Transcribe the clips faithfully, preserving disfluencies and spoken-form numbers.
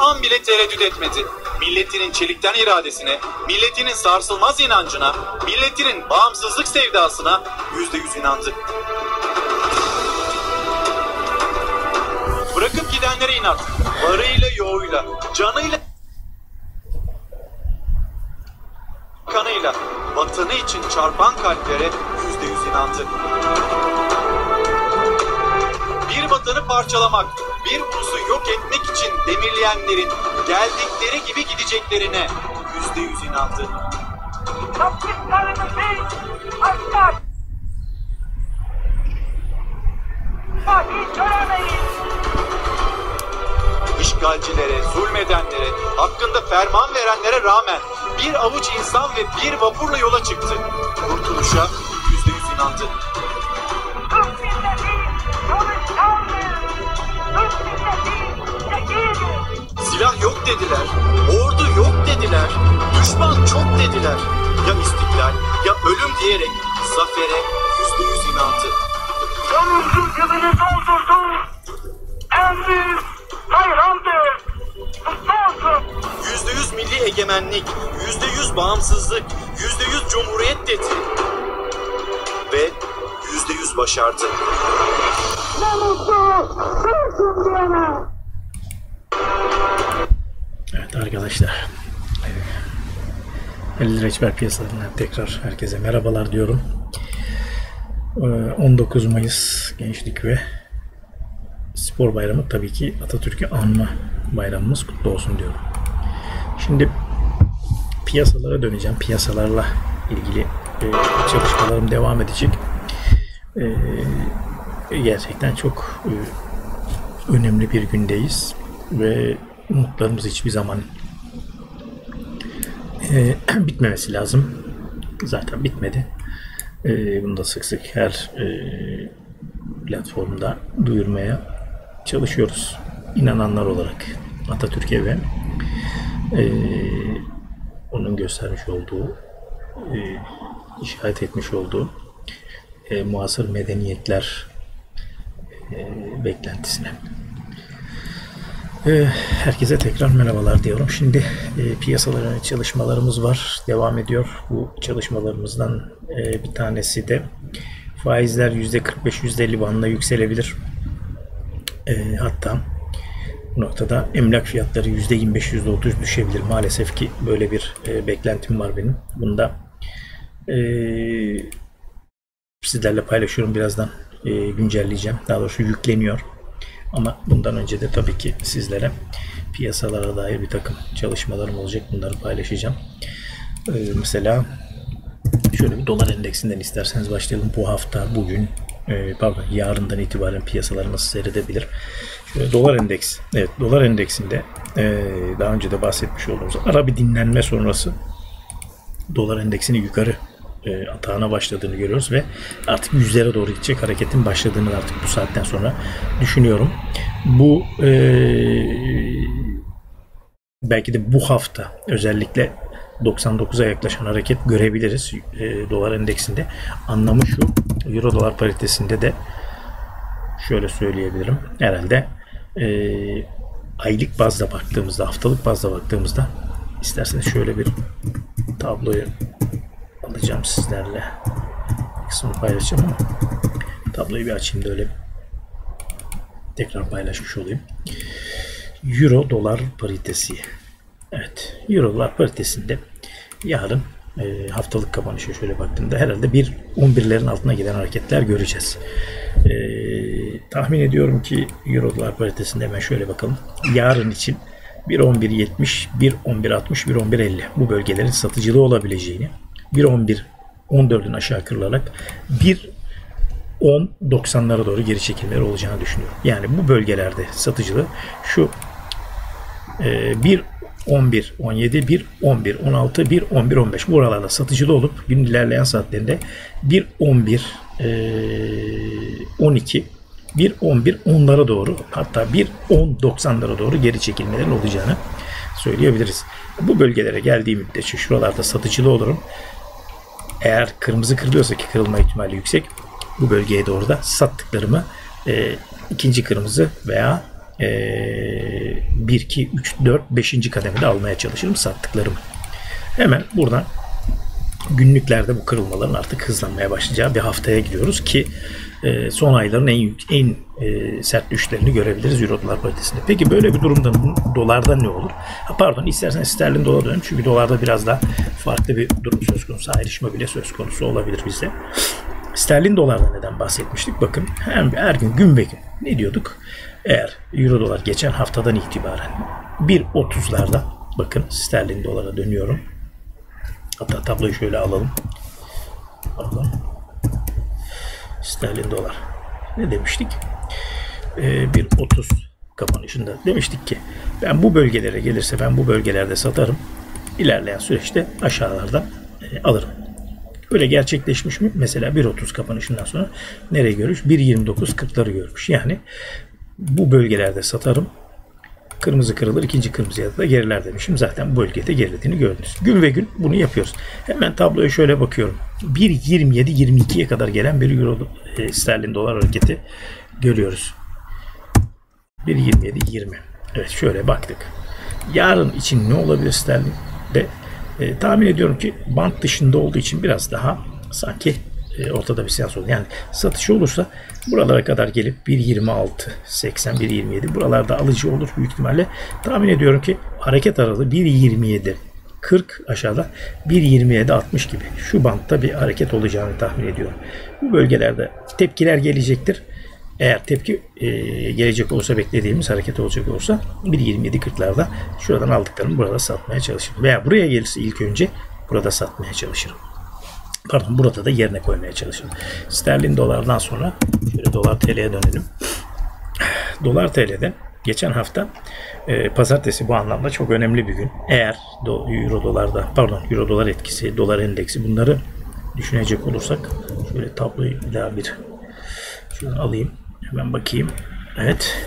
an bile tereddüt etmedi. Milletinin çelikten iradesine, milletinin sarsılmaz inancına, milletinin bağımsızlık sevdasına yüzde yüz inandı. Bırakıp gidenlere inat, varıyla yoğuyla, canıyla, kanıyla, vatanı için çarpan kalplere yüzde yüz inandı. Bir vatanı parçalamak, bir ulusu yok etmek için demirleyenlerin geldikleri gibi gideceklerine yüzde yüz inandı. İşgalcilere, zulmedenlere, hakkında ferman verenlere rağmen bir avuç insan ve bir vapurla yola çıktı. Kurtuluşa yüzde yüz inandı. Silah yok dediler, ordu yok dediler, düşman çok dediler. Ya istiklal ya ölüm diyerek zafere yüzde yüz inandı. Yanımsız gözünü doldurdum, en büyük hayrandır, kutlu olsun. Yüzde yüz milli egemenlik, yüzde yüz bağımsızlık, yüzde yüz cumhuriyet dedi. Ve yüzde yüz başardı. Ne mutlu, Türk'üm diyene. Evet arkadaşlar, Halil Reçber piyasalarından tekrar herkese merhabalar diyorum. on dokuz Mayıs Gençlik ve Spor Bayramı, tabii ki Atatürk'ü anma bayramımız kutlu olsun diyorum. Şimdi piyasalara döneceğim. Piyasalarla ilgili e, çalışmalarım devam edecek. E, gerçekten çok e, önemli bir gündeyiz ve umutlarımız hiçbir zaman e, bitmemesi lazım. Zaten bitmedi. E, bunu da sık sık her e, platformda duyurmaya çalışıyoruz. İnananlar olarak Atatürk'e ve e, onun göstermiş olduğu, e, işaret etmiş olduğu e, muasır medeniyetler e, beklentisine. Herkese tekrar merhabalar diyorum. Şimdi e, piyasaların çalışmalarımız var. Devam ediyor. Bu çalışmalarımızdan e, bir tanesi de faizler yüzde kırk beş yüzde elli bandına yükselebilir. E, hatta bu noktada emlak fiyatları yüzde yirmi beş yüzde otuz düşebilir. Maalesef ki böyle bir e, beklentim var benim. Bunu da e, sizlerle paylaşıyorum. Birazdan e, güncelleyeceğim. Daha doğrusu yükleniyor. Ama bundan önce de tabii ki sizlere piyasalara dair bir takım çalışmalarım olacak. Bunları paylaşacağım. Ee, mesela şöyle bir dolar endeksinden isterseniz başlayalım. Bu hafta, bugün, e, pardon yarından itibaren piyasalar nasıl seyredebilir? Şöyle dolar endeks. Evet, dolar endeksinde e, daha önce de bahsetmiş olduğumuz ara bir dinlenme sonrası dolar endeksini yukarı E, atağına başladığını görüyoruz ve artık yüzlere doğru gidecek hareketin başladığını artık bu saatten sonra düşünüyorum. Bu e, belki de bu hafta özellikle doksan dokuza yaklaşan hareket görebiliriz e, dolar endeksinde. Anlamı şu, euro dolar paritesinde de şöyle söyleyebilirim. Herhalde e, aylık bazda baktığımızda, haftalık bazda baktığımızda, isterseniz şöyle bir tabloyu alacağım sizlerle. Kısmını paylaşacağım ama tabloyu bir açayım da öyle tekrar paylaşmış olayım. Euro dolar paritesi. Evet, Euro dolar paritesinde yarın e, haftalık kapanışa şöyle baktığımda herhalde bir on birlerin altına giden hareketler göreceğiz. E, tahmin ediyorum ki Euro dolar paritesinde hemen şöyle bakalım. Yarın için bir on bir yetmiş, bir on bir altmış, bir on bir elli bu bölgelerin satıcılığı olabileceğini, bir on bir on dördün aşağı kırılarak bir on doksanlara doğru geri çekilmeleri olacağını düşünüyorum. Yani bu bölgelerde satıcılığı şu e, bir on bir on yedi, bir on bir on altı, bir on bir on beş buralarda satıcılığı olup gün ilerleyen saatlerinde bir on bir on iki, bir on bir onlara doğru, hatta bir on doksanlara doğru geri çekilmelerin olacağını söyleyebiliriz. Bu bölgelere geldiği müddetçe şuralarda satıcılı olurum. Eğer kırmızı kırılıyorsa, ki kırılma ihtimali yüksek, bu bölgeye doğru da sattıklarımı e, ikinci kırmızı veya bir, iki, üç, dört, beşinci kademede almaya çalışırım sattıklarımı. Hemen buradan günlüklerde bu kırılmaların artık hızlanmaya başlayacağı bir haftaya gidiyoruz ki e, son ayların en en e, sert düşüşlerini görebiliriz Euro dolar paritesinde. Peki böyle bir durumda dolarda ne olur? Ha, pardon, isterseniz sterlin dolara dönelim. Çünkü dolarda biraz daha farklı bir durum söz konusu. Ayrışma bile söz konusu olabilir bizde. Sterlin dolardan neden bahsetmiştik? Bakın her, her gün gün ve gün ne diyorduk? Eğer Euro dolar geçen haftadan itibaren bir otuzlarda, bakın sterlin dolara dönüyorum. Hatta tabloyu şöyle alalım. Alalım. Sterlin dolar. Ne demiştik? Ee, bir otuz kapanışında demiştik ki ben bu bölgelere gelirse ben bu bölgelerde satarım. İlerleyen süreçte aşağılardan e, alırım. Öyle gerçekleşmiş mi? Mesela bir otuz kapanışından sonra nereye görmüş? bir yirmi dokuz kırkları görmüş. Yani bu bölgelerde satarım. Kırmızı kırılır, ikinci kırmızıya da geriler demişim. Zaten bu bölgede gerilediğini gördünüz. Gün ve gün bunu yapıyoruz. Hemen tabloya şöyle bakıyorum. bir yirmi yedi yirmi ikiye kadar gelen bir euro e, sterlin dolar hareketi görüyoruz. bir yirmi yedi yirmi. Evet, şöyle baktık. Yarın için ne olabilir sterlinde? E, tahmin ediyorum ki band dışında olduğu için biraz daha sanki e, ortada bir seans olur. Yani satış olursa buralara kadar gelip bir yirmi altı seksen bir yirmi yedi buralarda alıcı olur büyük ihtimalle. Tahmin ediyorum ki hareket aralığı bir yirmi yedi kırk aşağıda, bir yirmi yedi altmış gibi şu bantta bir hareket olacağını tahmin ediyorum. Bu bölgelerde tepkiler gelecektir. Eğer tepki e, gelecek olursa, beklediğimiz hareket olacak olursa bir yirmi yedi kırklarda şuradan aldıklarımı burada satmaya çalışırım. Veya buraya gelirse ilk önce burada satmaya çalışırım. Pardon, burada da yerine koymaya çalışırım. Sterlin dolardan sonra şöyle dolar T L'ye dönelim. Dolar T L'de geçen hafta e, pazartesi bu anlamda çok önemli bir gün. Eğer do, euro dolarda pardon euro dolar etkisi, dolar endeksi, bunları düşünecek olursak şöyle tabloyu bir daha bir şunu alayım. Hemen bakayım. Evet.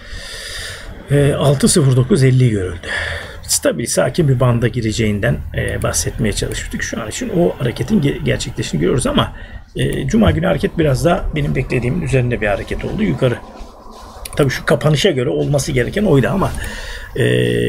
E, altı sıfır dokuz elli görüldü. Stabil, sakin bir banda gireceğinden e, bahsetmeye çalıştık. Şu an için o hareketin ge gerçekleştiğini görüyoruz ama e, Cuma günü hareket biraz daha benim beklediğimin üzerinde bir hareket oldu. Yukarı. Tabii şu kapanışa göre olması gereken oydu ama e,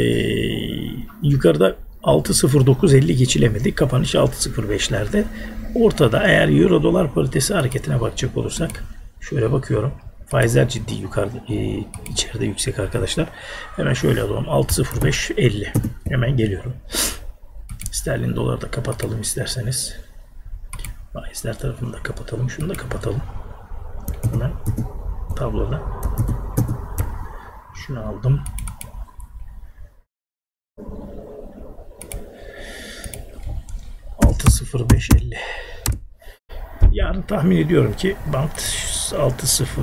yukarıda altı sıfır dokuz elli geçilemedi. Kapanış altı sıfır beşlerde. Ortada eğer Euro dolar paritesi hareketine bakacak olursak şöyle bakıyorum. Faizler ciddi yukarıda, e, içeride yüksek arkadaşlar. Hemen şöyle alalım. altı sıfır beş elli. Hemen geliyorum. Sterlin doları da kapatalım isterseniz. Faizler tarafını da kapatalım. Şunu da kapatalım. Hemen tabloda. Şunu aldım. altı sıfır beş elli. Yarın tahmin ediyorum ki bant altı sıfır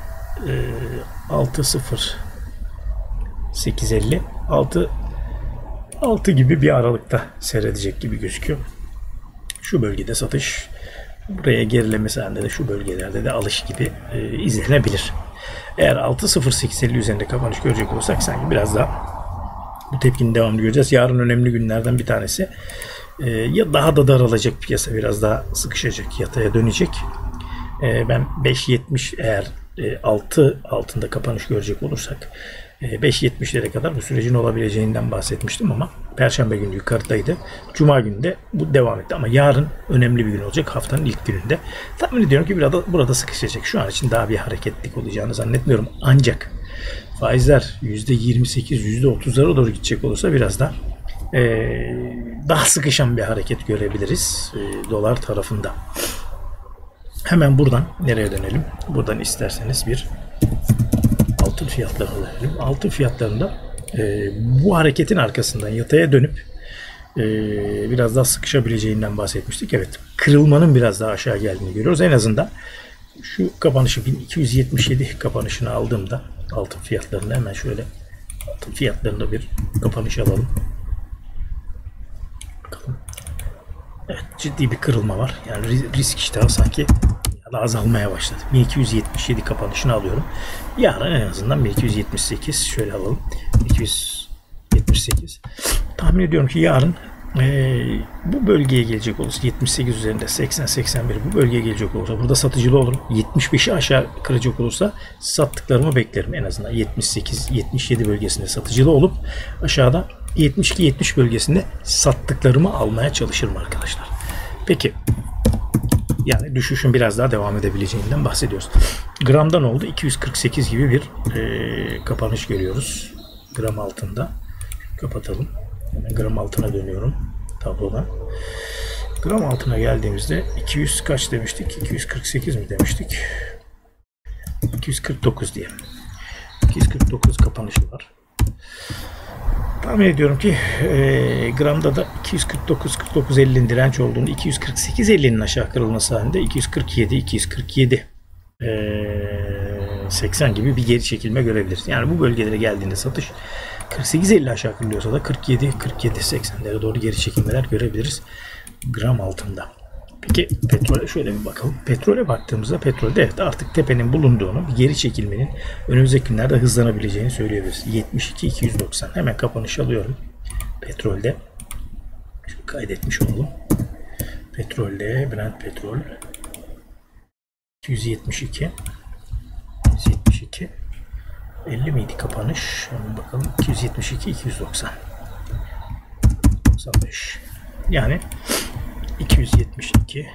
altı sıfır sekiz elli altı altı gibi bir aralıkta seyredecek gibi gözüküyor. Şu bölgede satış, buraya gerilemesi halinde de şu bölgelerde de alış gibi e, izlenebilir. Eğer altı sıfır sekiz elli üzerinde kapanış görecek olursak sanki biraz daha bu tepkinin devamını göreceğiz. Yarın önemli günlerden bir tanesi. E, ya daha da daralacak piyasa, biraz daha sıkışacak, yataya dönecek. E, ben beş yetmiş eğer e, altı altında kapanış görecek olursak e, beş yetmişlere kadar bu sürecin olabileceğinden bahsetmiştim ama Perşembe günü yukarıdaydı. Cuma günü de bu devam etti ama yarın önemli bir gün olacak, haftanın ilk gününde. Tahmin ediyorum ki burada, burada sıkışacak. Şu an için daha bir hareketlik olacağını zannetmiyorum. Ancak faizler yüzde yirmi sekiz yüzde otuzlara doğru gidecek olursa biraz da e, daha sıkışan bir hareket görebiliriz e, dolar tarafında. Hemen buradan nereye dönelim? Buradan isterseniz bir altın fiyatlarına dönelim. Altın fiyatlarında e, bu hareketin arkasından yataya dönüp e, biraz daha sıkışabileceğinden bahsetmiştik. Evet, kırılmanın biraz daha aşağı geldiğini görüyoruz. En azından şu kapanışı bin iki yüz yetmiş yedi kapanışını aldığımda altın fiyatlarında hemen şöyle altın fiyatlarında bir kapanış alalım. Bakalım. Evet, ciddi bir kırılma var. Yani risk iştahı sanki azalmaya başladı. bin iki yüz yetmiş yedi kapanışını alıyorum. Yarın en azından bin iki yüz yetmiş sekiz şöyle alalım. bin iki yüz yetmiş sekiz. Tahmin ediyorum ki yarın Ee, bu bölgeye gelecek olursa yetmiş sekiz üzerinde seksen seksen bir bu bölgeye gelecek olursa burada satıcılı olurum. yetmiş beşi aşağı kıracak olursa sattıklarımı beklerim en azından. yetmiş sekiz yetmiş yedi bölgesinde satıcılı olup aşağıda yetmiş iki yetmiş bölgesinde sattıklarımı almaya çalışırım arkadaşlar. Peki yani düşüşün biraz daha devam edebileceğinden bahsediyoruz. Gramdan oldu iki yüz kırk sekiz gibi bir e, kapanış görüyoruz. Gram altında. Kapatalım. Hemen gram altına dönüyorum tablodan. Gram altına geldiğimizde iki yüz kaç demiştik? iki yüz kırk sekiz mi demiştik? iki yüz kırk dokuz diye. iki yüz kırk dokuz kapanışı var. Tahmin ediyorum ki e, gramda da iki yüz kırk dokuz kırk dokuz ellinin direnç olduğunu, iki yüz kırk sekiz ellinin aşağı kırılması halinde iki yüz kırk yedi iki yüz kırk yedi e, seksen gibi bir geri çekilme görebiliriz. Yani bu bölgelere geldiğinde satış kırk sekiz elli aşağı kırılıyorsa da kırk yedi kırk yedi seksenlere doğru geri çekilmeler görebiliriz gram altında. Peki petrole şöyle bir bakalım. Petrole baktığımızda petrolde evet artık tepenin bulunduğunu, bir geri çekilmenin önümüzdeki günlerde hızlanabileceğini söyleyebiliriz. yetmiş iki iki yüz doksan hemen kapanış alıyorum. Petrolde şöyle kaydetmiş olalım. Petrolde Brent petrol iki yüz yetmiş iki iki yüz yetmiş iki elli miydi kapanış? Hemen bakalım. iki yüz yetmiş iki iki yüz doksan doksan beş yani iki yüz yetmiş iki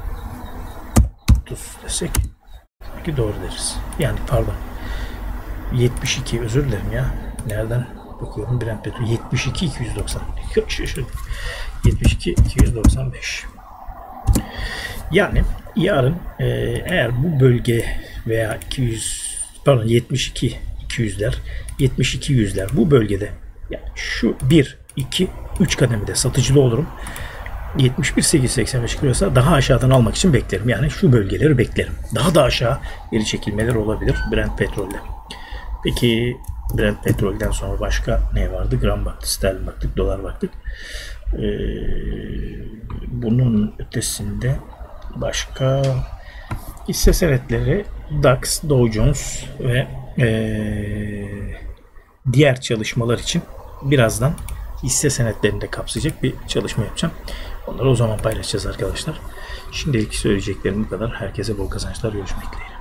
otuz desek sanki doğru deriz. Yani pardon yetmiş iki özür dilerim ya. Nereden bakıyorum? Brent petrol yetmiş iki iki yüz doksan yetmiş iki iki yüz doksan beş. Yani yarın e, eğer bu bölge veya iki yüz pardon yetmiş iki iki yüzler yetmiş iki yüzler bu bölgede yani şu bir iki üç kademede satıcılı olurum. yetmiş bir sekiz yüz seksen beş kırıyorsa daha aşağıdan almak için beklerim. Yani şu bölgeleri beklerim. Daha da aşağı geri çekilmeler olabilir Brent petrolde. Peki Brent petrolden sonra başka ne vardı? Gram baktık, sterlin baktık, dolar baktık. Ee, bunun ötesinde başka hisse senetleri D A X, Dow Jones ve ee, diğer çalışmalar için birazdan hisse senetlerinde kapsayacak bir çalışma yapacağım. Onları o zaman paylaşacağız arkadaşlar. Şimdilik söyleyeceklerim bu kadar. Herkese bol kazançlar. Görüşmek dileğiyle.